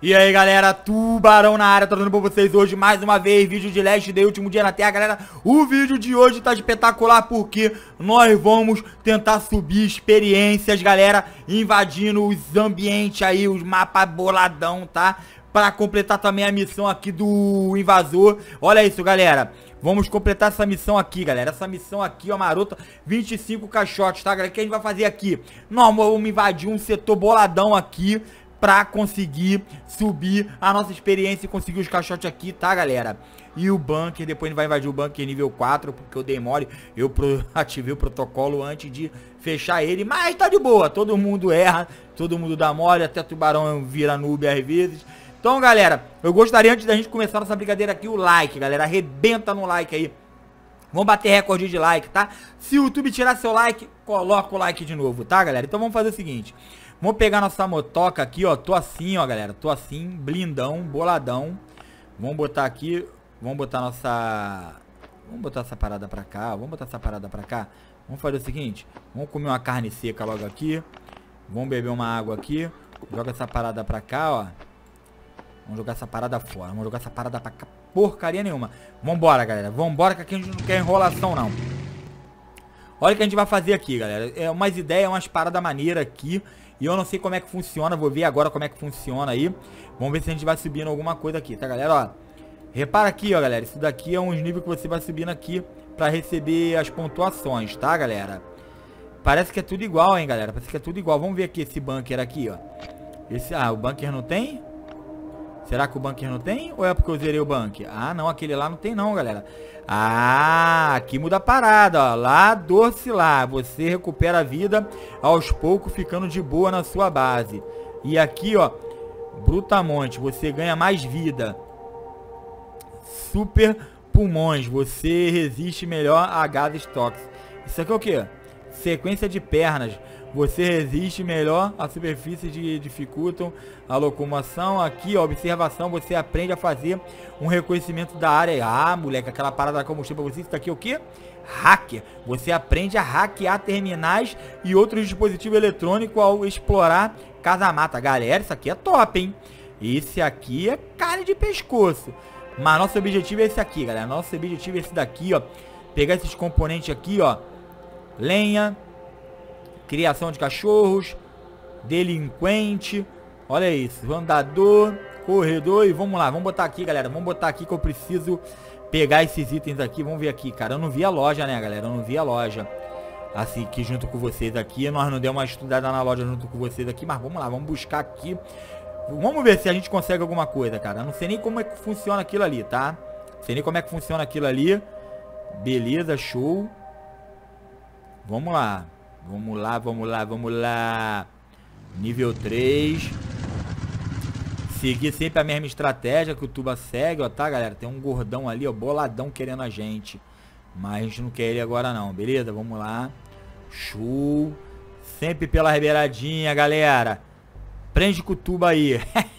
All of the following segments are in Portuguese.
E aí galera, Tubarão na área, trazendo pra vocês hoje mais uma vez vídeo de Last Day, último dia na Terra. Galera, o vídeo de hoje tá espetacular porque nós vamos tentar subir experiências, galera, invadindo os ambientes aí, os mapas boladão, tá? Pra completar também a missão aqui do invasor. Olha isso, galera. Vamos completar essa missão aqui, galera. Essa missão aqui, ó, marota, 25 caixotes, tá, galera? O que a gente vai fazer aqui? Nós vamos invadir um setor boladão aqui pra conseguir subir a nossa experiência e conseguir os caixotes aqui, tá, galera? E o bunker, depois a gente vai invadir o bunker nível 4, porque eu dei mole, eu ativei o protocolo antes de fechar ele, mas tá de boa, todo mundo erra, todo mundo dá mole, até tubarão vira noob às vezes. Então, galera, eu gostaria, antes da gente começar nossa brincadeira aqui, o like, galera, arrebenta no like aí. Vamos bater recorde de like, tá? Se o YouTube tirar seu like, coloca o like de novo, tá, galera? Então vamos fazer o seguinte. Vamos pegar nossa motoca aqui, ó. Tô assim, ó, galera. Tô assim, blindão, boladão. Vamos botar aqui. Vamos botar nossa... Vamos botar essa parada pra cá. Vamos botar essa parada pra cá. Vamos fazer o seguinte. Vamos comer uma carne seca logo aqui. Vamos beber uma água aqui. Joga essa parada pra cá, ó. Vamos jogar essa parada fora. Vamos jogar essa parada pra cá. Porcaria nenhuma. Vambora, galera. Vambora, que aqui a gente não quer enrolação, não. Olha o que a gente vai fazer aqui, galera. É umas ideias, umas paradas maneiras aqui. E eu não sei como é que funciona. Vou ver agora como é que funciona aí. Vamos ver se a gente vai subindo alguma coisa aqui, tá, galera? Ó, repara aqui, ó, galera. Isso daqui é uns níveis que você vai subindo aqui pra receber as pontuações, tá, galera? Parece que é tudo igual, hein, galera. Parece que é tudo igual. Vamos ver aqui esse bunker aqui, ó. Esse... Ah, o bunker não tem? Será que o bunker não tem? Ou é porque eu zerei o bunker? Ah, não, aquele lá não tem não, galera. Ah, aqui muda a parada, ó. Lá, Dorcilar. Você recupera a vida aos poucos, ficando de boa na sua base. E aqui, ó, Brutamonte. Você ganha mais vida. Super Pulmões. Você resiste melhor a gases tóxicos. Isso aqui é o quê? Sequência de pernas. Você resiste melhor a superfícies que dificultam a locomoção. Aqui, ó, observação, você aprende a fazer um reconhecimento da área. Ah, moleque, aquela parada que eu mostrei pra vocês. Isso daqui é o quê? Hacker. Você aprende a hackear terminais e outros dispositivos eletrônicos ao explorar casa-mata. Galera, isso aqui é top, hein? Esse aqui é carne de pescoço. Mas nosso objetivo é esse aqui, galera. Nosso objetivo é esse daqui, ó. Pegar esses componentes aqui, ó. Lenha. Criação de cachorros, delinquente, olha isso, andador, corredor e vamos lá, vamos botar aqui, galera, vamos botar aqui que eu preciso pegar esses itens aqui, vamos ver aqui, cara, eu não vi a loja, né, galera, eu não vi a loja, assim, aqui junto com vocês aqui, nós não demos uma estudada na loja junto com vocês aqui, mas vamos lá, vamos buscar aqui, vamos ver se a gente consegue alguma coisa, cara, eu não sei nem como é que funciona aquilo ali, tá, não sei nem como é que funciona aquilo ali, beleza, show, vamos lá. Vamos lá, vamos lá, vamos lá. Nível 3. Seguir sempre a mesma estratégia que o Tuba segue, ó, tá, galera? Tem um gordão ali, ó, boladão querendo a gente. Mas a gente não quer ele agora não, beleza? Vamos lá. Show. Sempre pela beiradinha, galera. Prende com o Tuba aí.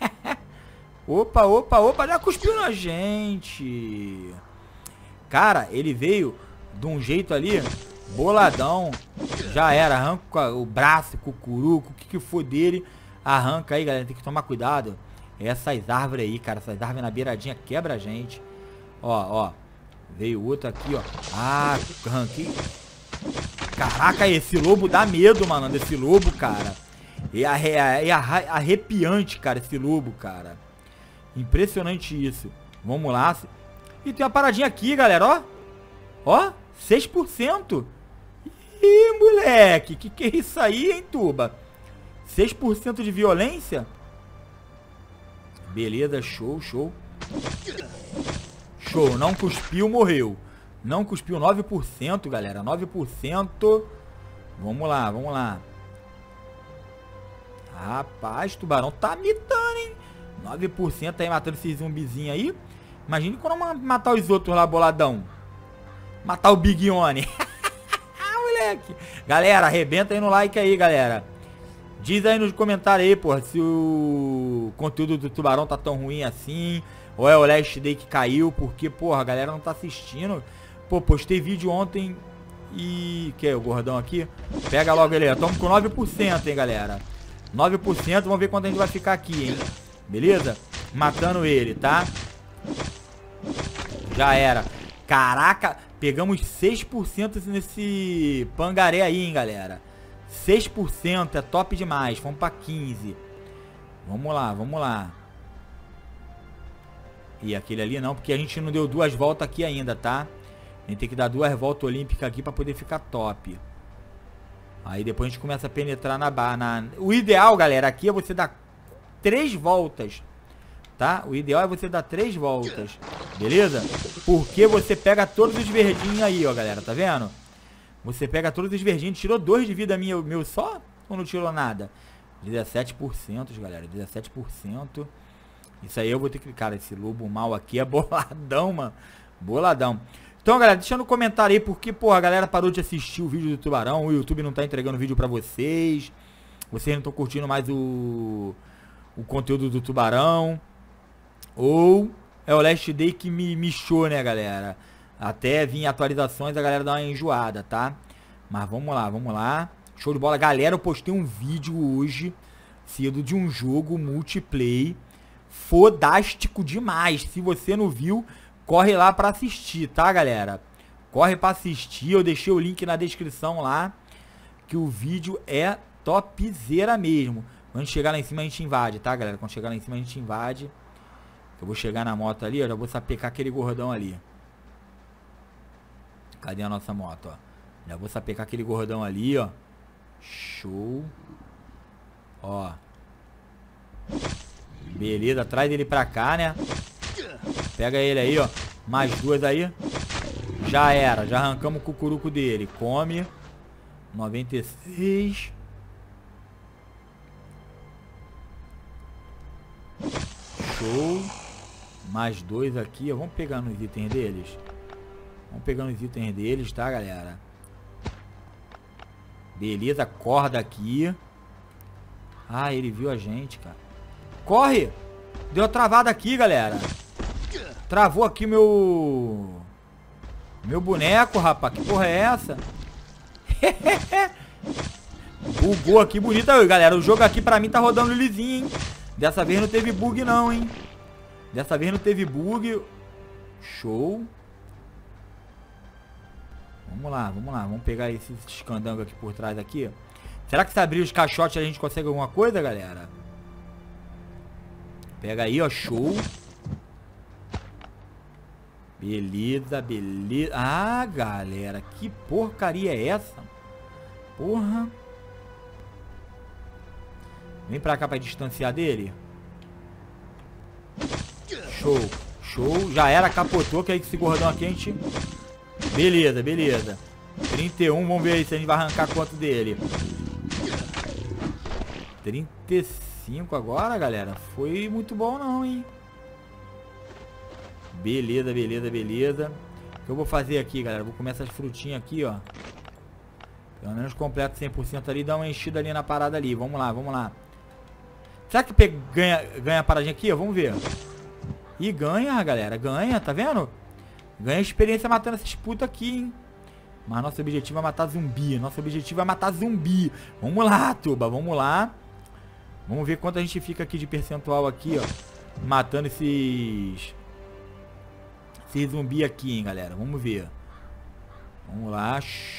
Opa, opa, opa, já cuspiu na gente. Cara, ele veio de um jeito ali... boladão, já era, arranca o braço, cucuruco, o que for dele, arranca aí, galera, tem que tomar cuidado, essas árvores aí, cara, essas árvores na beiradinha quebra a gente, ó, veio outro aqui, ó, ah, arranquei, caraca, esse lobo dá medo, mano, desse lobo, cara, é arrepiante, cara, esse lobo, cara, impressionante isso, vamos lá, e tem uma paradinha aqui, galera, ó, 6%. Ih, moleque, que é isso aí, hein, Tuba? 6% de violência? Beleza, show, show. Show, não cuspiu, morreu. Não cuspiu, 9%, galera, 9%. Vamos lá, vamos lá. Rapaz, tubarão tá mitando, hein? 9% aí matando esses zumbizinhos aí. Imagine quando matar os outros lá, boladão. Matar o Big One. Moleque. Galera, arrebenta aí no like aí, galera. Diz aí nos comentários aí, porra, se o conteúdo do tubarão tá tão ruim assim. Ou é o Last Day que caiu. Porque, porra, a galera não tá assistindo. Pô, postei vídeo ontem e... Que é o gordão aqui? Pega logo ele aí. Estamos com 9%, hein, galera. 9%. Vamos ver quanto a gente vai ficar aqui, hein. Beleza? Matando ele, tá? Já era. Caraca, pegamos 6% nesse pangaré aí, hein, galera. 6%, é top demais. Vamos pra 15. Vamos lá, vamos lá. E aquele ali não, porque a gente não deu 2 voltas aqui ainda, tá? A gente tem que dar 2 voltas olímpicas aqui pra poder ficar top. Aí depois a gente começa a penetrar na barra. O ideal, galera, aqui é você dar 3 voltas. Tá? O ideal é você dar 3 voltas. Beleza? Porque você pega todos os verdinhos aí, ó, galera. Tá vendo? Você pega todos os verdinhos. Tirou 2 de vida meu só? Ou não tirou nada? 17%, galera. 17%. Isso aí eu vou ter que... Cara, esse lobo mal aqui é boladão, mano. Boladão. Então, galera, deixa no comentário aí porque, pô, a galera parou de assistir o vídeo do tubarão. O YouTube não tá entregando vídeo pra vocês. Vocês não estão curtindo mais o conteúdo do tubarão. Ou é o Last Day que me mexeu, né, galera? Até vir atualizações, a galera dá uma enjoada, tá? Mas vamos lá, vamos lá. Show de bola. Galera, eu postei um vídeo hoje cedo de um jogo multiplayer fodástico demais. Se você não viu, corre lá pra assistir, tá, galera? Corre pra assistir. Eu deixei o link na descrição lá. Que o vídeo é topzera mesmo. Quando a gente chegar lá em cima, a gente invade, tá, galera? Quando chegar lá em cima, a gente invade. Eu vou chegar na moto ali, ó. Já vou sapecar aquele gordão ali. Cadê a nossa moto, ó? Já vou sapecar aquele gordão ali, ó. Show. Ó. Beleza, traz ele pra cá, né? Pega ele aí, ó. Mais 2 aí. Já era, já arrancamos o cucuruco dele. Come. 96. Show. Mais 2 aqui, ó. Vamos pegar nos itens deles. Vamos pegar nos itens deles, tá, galera? Beleza, corda aqui. Ah, ele viu a gente, cara. Corre! Deu uma travada aqui, galera. Travou aqui meu boneco, rapaz. Que porra é essa? Bugou aqui, bonito aí, galera. O jogo aqui pra mim tá rodando lisinho, hein? Dessa vez não teve bug não, hein? Dessa vez não teve bug. Show. Vamos lá, vamos lá. Vamos pegar esses escandangos aqui por trás aqui. Será que se abrir os caixotes a gente consegue alguma coisa, galera? Pega aí, ó. Show. Beleza, beleza. Ah, galera. Que porcaria é essa? Porra. Vem pra cá pra distanciar dele. Show. Show. Já era, capotou. Que aí que esse gordão aqui a gente... Beleza, beleza. 31. Vamos ver aí se a gente vai arrancar quanto dele. 35 agora, galera. Foi muito bom não, hein? Beleza, beleza, beleza. O que eu vou fazer aqui, galera? Vou comer essas frutinhas aqui, ó. Pelo menos completo 100% ali. Dá uma enchida ali na parada ali. Vamos lá, vamos lá. Será que ganha a paradinha aqui? Ó? Vamos ver. E ganha, galera. Ganha, tá vendo? Ganha experiência matando essas putas aqui, hein? Mas nosso objetivo é matar zumbi. Nosso objetivo é matar zumbi. Vamos lá, tuba. Vamos lá. Vamos ver quanto a gente fica aqui de percentual aqui, ó. Matando esses zumbi aqui, hein, galera. Vamos ver. Vamos lá.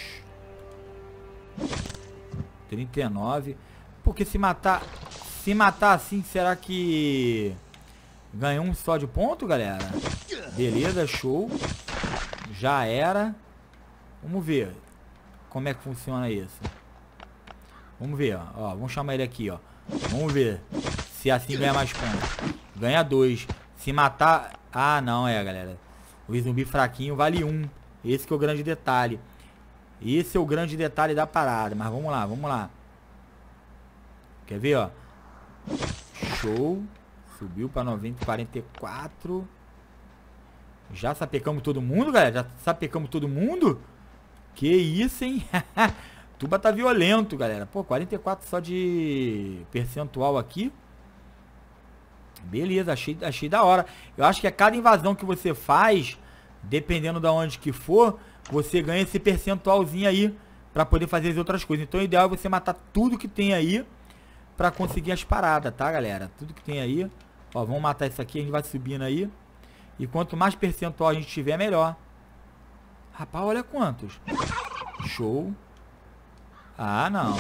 39. Porque se matar assim, será que ganha um só de ponto, galera? Beleza, show. Já era. Vamos ver como é que funciona isso. Vamos ver, ó. Vamos chamar ele aqui, ó. Vamos ver se assim ganha mais pontos. Ganha 2. Se matar... Ah, não, galera. O zumbi fraquinho vale 1. Esse que é o grande detalhe. Esse é o grande detalhe da parada. Mas vamos lá, vamos lá. Quer ver, ó? Show. Subiu pra 44. Já sapecamos todo mundo, galera? Já sapecamos todo mundo? Que isso, hein? Tuba tá violento, galera. Pô, 44 só de percentual aqui. Beleza, achei da hora. Eu acho que a cada invasão que você faz, dependendo de onde que for, você ganha esse percentualzinho aí pra poder fazer as outras coisas. Então o ideal é você matar tudo que tem aí pra conseguir as paradas, tá, galera? Tudo que tem aí. Ó, vamos matar isso aqui, a gente vai subindo aí. E quanto mais percentual a gente tiver, melhor. Rapaz, olha quantos. Show. Ah, não.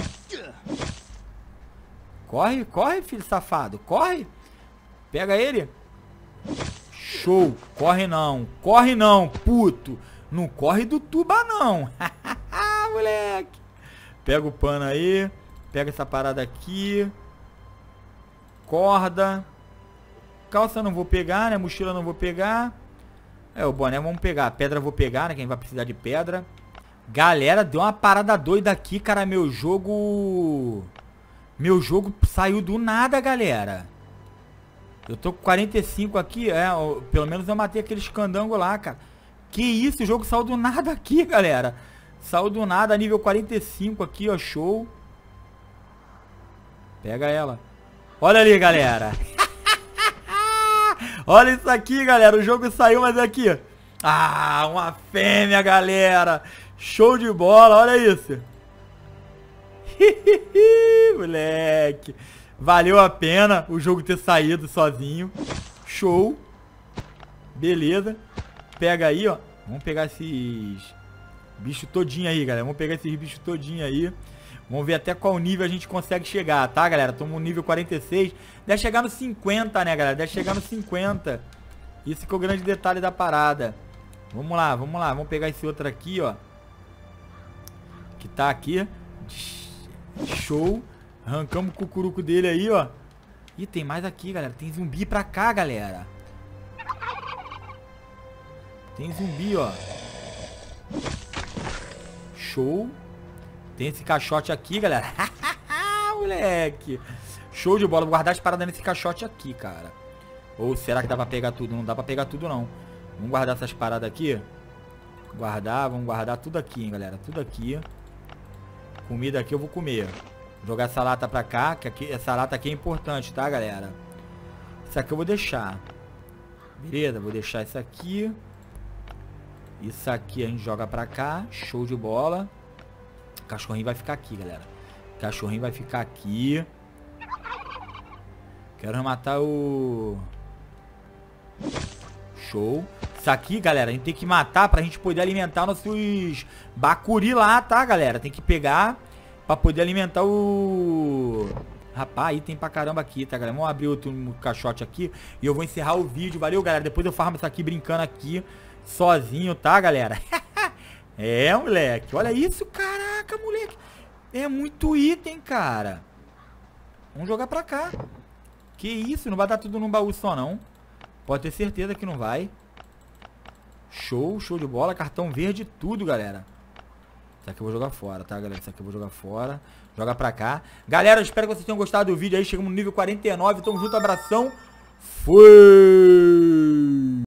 Corre, corre, filho safado. Corre. Pega ele. Show. Corre não, puto. Não corre do tuba, não. Moleque. Pega o pano aí. Pega essa parada aqui. Corda. Calça não vou pegar, né? Mochila não vou pegar. O boné vamos pegar. Pedra eu vou pegar, né? Quem vai precisar de pedra. Galera, deu uma parada doida aqui, cara. Meu jogo saiu do nada, galera. Eu tô com 45 aqui. Pelo menos eu matei aqueles candangos lá, cara. Que isso, o jogo saiu do nada aqui, galera. Saiu do nada, nível 45 aqui, ó. Show. Pega ela. Olha ali, galera. Olha isso aqui, galera. O jogo saiu, mas aqui. Ah, uma fêmea, galera. Show de bola, olha isso. Moleque. Valeu a pena o jogo ter saído sozinho. Show. Beleza. Pega aí, ó. Vamos pegar esses bichos todinho aí, galera. Vamos pegar esses bichos todinho aí. Vamos ver até qual nível a gente consegue chegar, tá, galera? Estamos no nível 46. Deve chegar no 50, né, galera? Deve chegar no 50. Isso que é o grande detalhe da parada. Vamos lá, vamos lá. Vamos pegar esse outro aqui, ó. Que tá aqui. Show. Arrancamos o cucuruco dele aí, ó. Ih, tem mais aqui, galera. Tem zumbi pra cá, galera. Tem zumbi, ó. Show. Tem esse caixote aqui, galera. Moleque. Show de bola. Vou guardar as paradas nesse caixote aqui, cara. Ou será que dá pra pegar tudo? Não dá pra pegar tudo, não. Vamos guardar essas paradas aqui. Guardar, vamos guardar tudo aqui, hein, galera. Tudo aqui. Comida aqui eu vou comer. Vou jogar essa lata pra cá, que aqui, essa lata aqui é importante, tá, galera? Isso aqui eu vou deixar. Beleza, vou deixar isso aqui. Isso aqui a gente joga pra cá. Show de bola. O cachorrinho vai ficar aqui, galera. O cachorrinho vai ficar aqui. Quero matar o... Show. Isso aqui, galera, a gente tem que matar pra gente poder alimentar nossos bacuri lá, tá, galera? Tem que pegar pra poder alimentar o... Rapaz, aí tem pra caramba aqui, tá, galera? Vamos abrir outro caixote aqui e eu vou encerrar o vídeo. Valeu, galera. Depois eu farmo isso aqui brincando aqui sozinho, tá, galera? Moleque. Olha isso, caraca, moleque. É muito item, cara. Vamos jogar pra cá. Que isso, não vai dar tudo num baú só, não. Pode ter certeza que não vai. Show, show de bola. Cartão verde, tudo, galera. Isso aqui eu vou jogar fora, tá, galera? Isso aqui eu vou jogar fora. Joga pra cá. Galera, eu espero que vocês tenham gostado do vídeo aí. Chegamos no nível 49. Tamo junto, abração. Fui!